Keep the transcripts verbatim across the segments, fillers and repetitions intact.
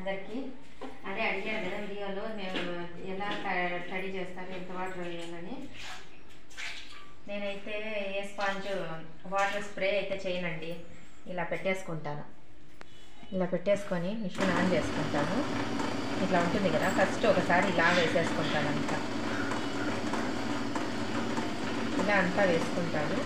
అందరికీ అదే అడిగారు కదా వీడియోలో మేము ఎలా స్టడీ చేస్తాను ఎంత వాటర్ వేయాలని. నేనైతే ఏ స్పాంజ్ వాటర్ స్ప్రే అయితే చేయనండి, ఇలా పెట్టేసుకుంటాను. ఇలా పెట్టేసుకొని మిషన్ ఆన్ చేసుకుంటాను. ఇట్లా ఉంటుంది కదా, ఫస్ట్ ఒకసారి ఇలా వేసేసుకుంటాను. అంతా ఇలా అంతా వేసుకుంటాను.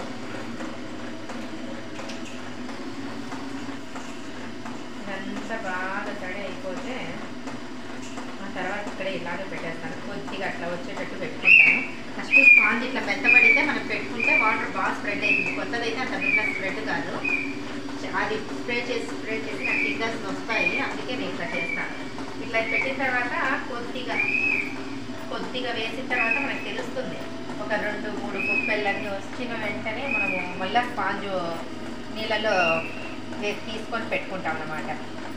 ఇదంతా బాగా తడి అయిపోతే ఆ తర్వాత ఇక్కడ ఇలాగే పెట్టేస్తాను. కొద్దిగా అట్లా వచ్చేటట్టు పెట్టుకుంటాను. ఫస్ట్ స్పాంజ్ ఇట్లా మెత్తబడితే మనం పెట్టుకుంటే వాటర్ బాగా స్ప్రెడ్ అవుతుంది. కొత్తదైతే అంత బిడ్డ స్ప్రెడ్ కాదు, అది స్ప్రే చేసి స్ప్రే చేసి నాకు ఫింగర్స్ వస్తాయి, అందుకే నేను ఇట్లా చేస్తాను. ఇట్లా పెట్టిన తర్వాత కొద్దిగా కొద్దిగా వేసిన తర్వాత మనకు తెలుస్తుంది. ఒక రెండు మూడు కుప్పెళ్ళన్నీ వచ్చిన వెంటనే మనము మళ్ళీ స్పాంజు నీళ్ళలో తీసుకొని పెట్టుకుంటాం అన్నమాట.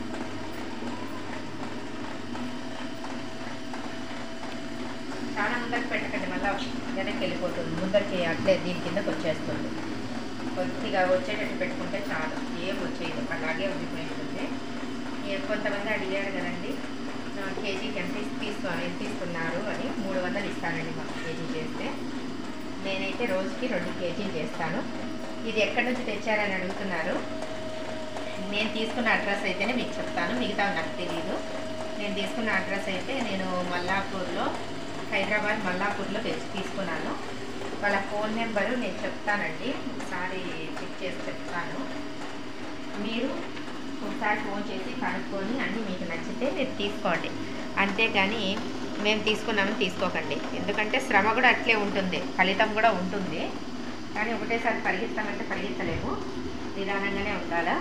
చాలా ముందరికి పెట్టకండి, మళ్ళీ వెనక్కి వెళ్ళిపోతుంది. ముందరికి అట్లే దీని కిందకి వచ్చేస్తుంది. కొద్దిగా వచ్చేటట్టు పెట్టుకుంటే చాలు, ఏం వచ్చేది అలాగే ఉండిపోయింటుంది. కొంతమంది అడిగారు కదండి కేజీకి ఎంత తీసు ఎంత ఇస్తున్నారు అని. మూడు వందలు ఇస్తానండి మాకు కేజీ చేస్తే. నేనైతే రోజుకి రెండు కేజీలు చేస్తాను. ఇది ఎక్కడి నుంచి తెచ్చారని అడుగుతున్నారు. నేను తీసుకున్న అడ్రస్ అయితేనే మీకు చెప్తాను, మిగతా నాకు తెలియదు. నేను తీసుకున్న అడ్రస్ అయితే నేను మల్లాపూర్లో, హైదరాబాద్ మల్లాపూర్లో తెచ్చి తీసుకున్నాను. వాళ్ళ ఫోన్ నెంబరు నేను చెప్తానండి, ఒకసారి చెక్ చేసి చెప్తాను. మీరు ఒకసారి ఫోన్ చేసి కనుక్కొని అన్నీ మీకు నచ్చితే మీరు తీసుకోండి. అంతేగాని మేము తీసుకున్నామని తీసుకోకండి, ఎందుకంటే శ్రమ కూడా అట్లే ఉంటుంది, ఫలితం కూడా ఉంటుంది. కానీ ఒకటేసారి పరిగెత్తామంటే పరిగెత్తలేము, నిదానంగానే ఉండాలా.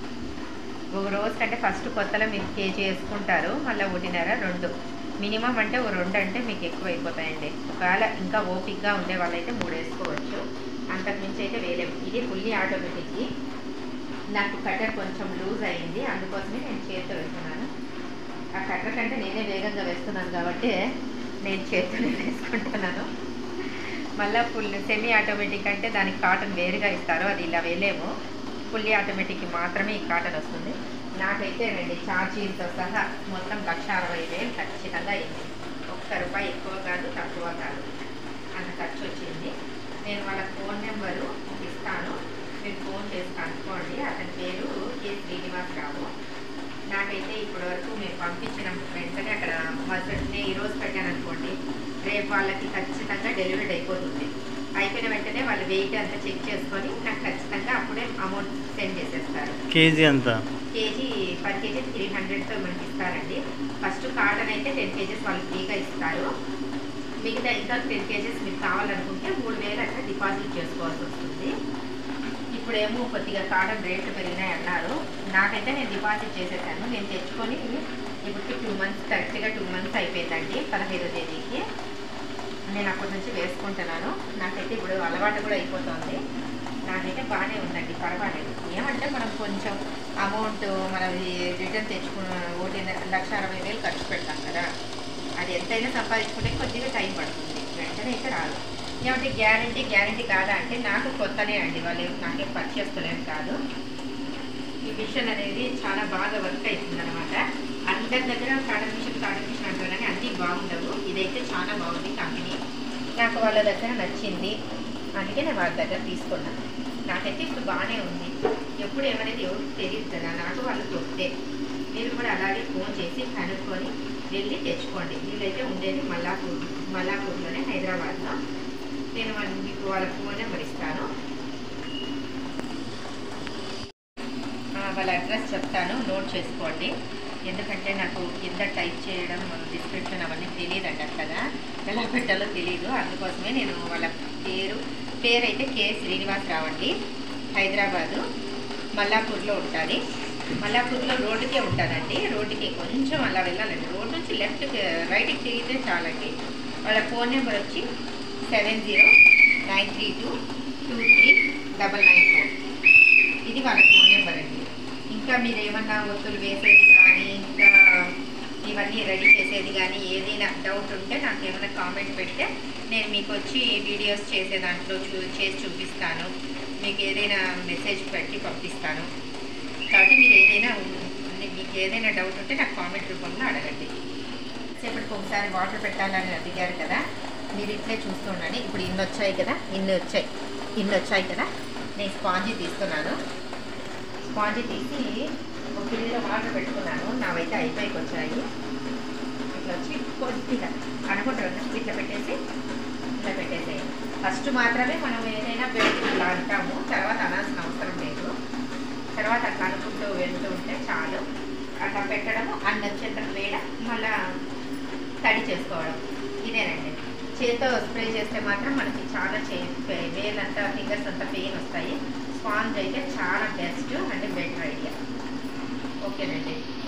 ఒక రోజు కంటే ఫస్ట్ కొత్తలో మీరు కేజీ వేసుకుంటారు, మళ్ళీ ఒకటిన్నర రెండు మినిమం అంటే ఒక రెండు అంటే మీకు ఎక్కువ అయిపోతాయండి. ఒకవేళ ఇంకా ఓపిక్గా ఉండే వాళ్ళైతే మూడు వేసుకోవచ్చు, అంతకుమించి అయితే వేయలేము. ఇది ఫుల్లీ ఆటోమేటిక్కి. నాకు కట్టర్ కొంచెం లూజ్ అయింది, అందుకోసమే నేను చేతితో వేస్తున్నాను. ఆ కట్టర్ కంటే నేనే వేగంగా వేస్తున్నాను కాబట్టి నేను చేతితోనే వేసుకుంటున్నాను. మళ్ళీ ఫుల్ సెమీ ఆటోమేటిక్ అంటే దానికి కాటన్ వేరుగా ఇస్తారు, అది ఇలా వేయలేము. ఫుల్లీ ఆటోమేటిక్కి మాత్రమే ఈ కాటన్ వస్తుంది. నాకైతే రండి ఛార్జీలతో సహా మొత్తం లక్ష అరవై వేలు ఖచ్చితంగా అయింది. ఒక్క రూపాయి ఎక్కువ కాదు తక్కువ కాదు, అంత ఖర్చు వచ్చింది. నేను వాళ్ళ ఫోన్ నెంబరు ఇస్తాను, మీరు ఫోన్ చేసి కనుక్కోండి. అతని పేరు కె శ్రీనివాసరావు. నాకైతే ఇప్పటి వరకు మేము పంపించిన వెంటనే అక్కడ మసడ్ నేను ఈరోజు పెట్టాను అనుకోండి, రేపు వాళ్ళకి ఖచ్చితంగా డెలివరీ అయిపోతుంది. అయిపోయిన వెంటనే వాళ్ళు వెయిట్ అంతా చెక్ చేసుకొని నాకు ఖచ్చితంగా అప్పుడే అమౌంట్ సెండ్ చేసేస్తారు. కేజీ అంతా కేజీ పర్ కేజీ త్రీ హండ్రెడ్తో మనకి ఇస్తారండి. ఫస్ట్ కాటన్ అయితే టెన్ కేజెస్ వాళ్ళు ఫ్రీగా ఇస్తారు. మిగతా ఇంకా టెన్ కేజెస్ మీకు కావాలనుకుంటే మూడు వేలు అట్లా డిపాజిట్ చేసుకోవాల్సి వస్తుంది. ఇప్పుడేమో కొద్దిగా కాటన్ రేట్లు పెరిగినాయి అన్నారు. నాకైతే నేను డిపాజిట్ చేసేసాను. నేను తెచ్చుకొని ఇప్పటికి టూ మంత్స్ కరెక్ట్గా టూ మంత్స్ అయిపోయిందండి. పదహైదో తేదీకి నేను అప్పటి నుంచి వేసుకుంటున్నాను. నాకైతే ఇప్పుడు అలవాటు కూడా అయిపోతుంది. నాకైతే బాగానే ఉందండి, పర్వాలేదు. ఏమంటే మనం కొంచెం అమౌంట్ మనం రిటర్న్ తెచ్చుకున్న ఒకటి లక్ష అరవై వేలు ఖర్చు పెడతాం కదా, అది ఎంతైనా సంపాదించుకుంటే కొద్దిగా టైం పడుతుంది, వెంటనే అయితే రాదు. ఏమంటే గ్యారంటీ గ్యారంటీ కాదా అంటే నాకు కొత్తనే అండి, వాళ్ళు నాకేం పరిచేస్తలేం కాదు. ఈ మిషన్ అనేది చాలా బాగా వర్క్ అవుతుంది అనమాట. అందరి దగ్గర కాటన్ మిషన్ కాటన్ మిషన్ అంటారు కానీ అన్నీ బాగుండవు. ఇదైతే చాలా బాగుంది కంపెనీ, నాకు వాళ్ళ దగ్గర నచ్చింది, అందుకే నేను వాళ్ళ దగ్గర తీసుకున్నాను. నాకైతే ఇప్పుడు బాగానే ఉంది. ఎప్పుడు ఏమనేది ఎవరికి తెలియదు కదా, నాకు వాళ్ళు చెప్తే. మీరు కూడా అలాగే ఫోన్ చేసి కనుక్కొని వెళ్ళి తెచ్చుకోండి. వీళ్ళైతే ఉండేది మల్లాపూర్ మల్లాపూర్లోనే, హైదరాబాద్లో. నేను మీకు వాళ్ళ ఫోన్ నెంబర్ ఇస్తాను, వాళ్ళ అడ్రస్ చెప్తాను, నోట్ చేసుకోండి. ఎందుకంటే నాకు కింద టైప్ చేయడం డిస్క్రిప్షన్ అవన్నీ తెలియదండి, అట్లా ఎలా పెట్టాలో తెలియదు. అందుకోసమే నేను వాళ్ళ పేరు పేరు అయితే కె శ్రీనివాసరావు అండి, హైదరాబాదు మల్లాపూర్లో ఉంటుంది. మల్లాపూర్లో రోడ్డుకే ఉంటానండి, రోడ్డుకి కొంచెం అలా వెళ్ళాలండి. రోడ్ నుంచి లెఫ్ట్కి రైట్కి తిరిగితే చాలండి. వాళ్ళ ఫోన్ నెంబర్ వచ్చి seven zero nine three two two three double nine four. ఇది వాళ్ళ ఫోన్ నెంబర్ అండి. ఇంకా మీరు ఏమన్నా ఒత్తులు వేసేది కానీ ఇంకా ఇవన్నీ రెడీ చేసేది కానీ ఏదైనా డౌట్ ఉంటే నాకు ఏమైనా కామెంట్ పెడితే నేను మీకు వచ్చి వీడియోస్ చేసే దాంట్లో చూ చేసి చూపిస్తాను. మీకు ఏదైనా మెసేజ్ పెట్టి పంపిస్తాను. కాబట్టి మీరు ఏదైనా మీకు ఏదైనా డౌట్ ఉంటే నాకు కామెంట్ రూపంలో అడగండి. సేపటికి ఒకసారి వాటర్ పెట్టాలని అడిగారు కదా, మీరు ఇట్లే చూస్తుండండి. ఇప్పుడు ఇన్ని వచ్చాయి కదా, ఇన్ని వచ్చాయి ఇన్ని వచ్చాయి కదా, నేను స్పాంజీ తీస్తున్నాను. స్పాంజీ తీసి ఒక గిన్నెలో వాటర్ పెట్టుకున్నాను. నావైతే అయిపోయికి వచ్చాయి. ఇట్లా వచ్చి కొద్దిగా అనుకుంటారు ఇట్లా పెట్టేసి ఇట్లా పెట్టేసేయండి. ఫస్ట్ మాత్రమే మనం ఏదైనా పెట్టి ఇట్లా అంటాము, తర్వాత అనాల్సిన అవసరం లేదు. తర్వాత అట్లా అనుకుంటూ వెళ్తూ ఉంటే చాలు. అట్లా పెట్టడము, అన్ని వచ్చేంత వేయడం, మళ్ళా తడి చేసుకోవడం, ఇదేనండి. చేతితో స్ప్రే చేస్తే మాత్రం మనకి చాలా చే వేలంతా ఫింగర్స్ అంతా పెయిన్ వస్తాయి. స్పాంజ్ అయితే చాలా బెస్ట్ అంటే బెటర్ ఐడియా. ఓకేనండి.